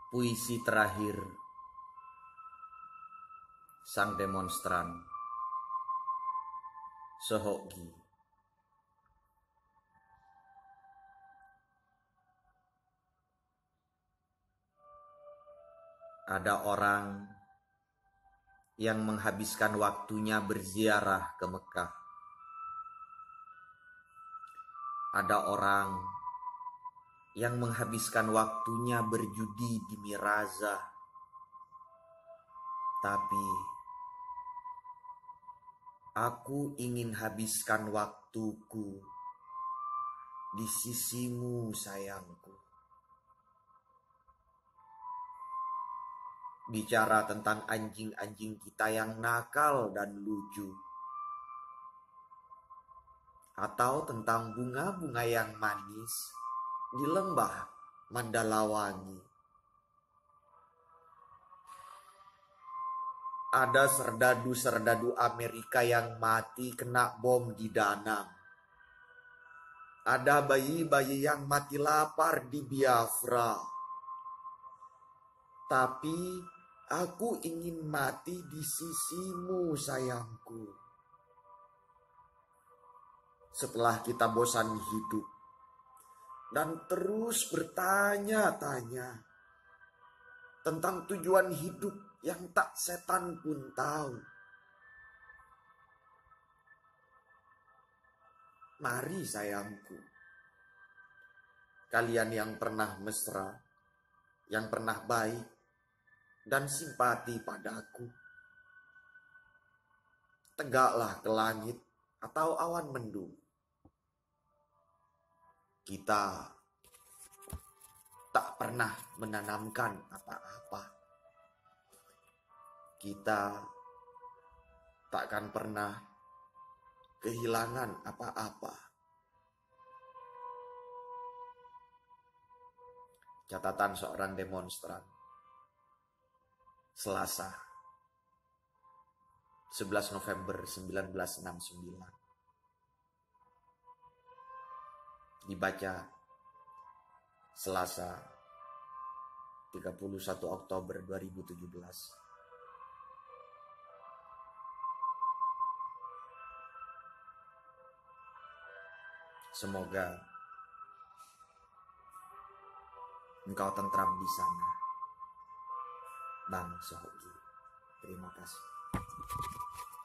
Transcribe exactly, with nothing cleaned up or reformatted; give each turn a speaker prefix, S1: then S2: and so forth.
S1: Puisi terakhir sang demonstran Seokgi. Ada orang yang menghabiskan waktunya berziarah ke Mekah. Ada orang yang menghabiskan waktunya berjudi di Miraza. Tapi aku ingin habiskan waktuku di sisimu, sayangku. Bicara tentang anjing-anjing kita yang nakal dan lucu. Atau tentang bunga-bunga yang manis di lembah Mandalawangi. Ada serdadu-serdadu Amerika yang mati kena bom di Danang. Ada bayi-bayi yang mati lapar di Biafra. Tapi aku ingin mati di sisimu, sayangku. Setelah kita bosan hidup dan terus bertanya-tanya tentang tujuan hidup yang tak setan pun tahu. Mari sayangku, kalian yang pernah mesra, yang pernah baik dan simpati padaku, tegaklah ke langit atau awan mendung. Kita tak pernah menanamkan apa-apa. Kita takkan pernah kehilangan apa-apa. Catatan seorang demonstran. Selasa, sebelas November seribu sembilan ratus enam puluh sembilan. Dibaca Selasa, tiga puluh satu Oktober dua ribu tujuh belas. Semoga engkau tentram di sana, Bang Seokgi. Terima kasih.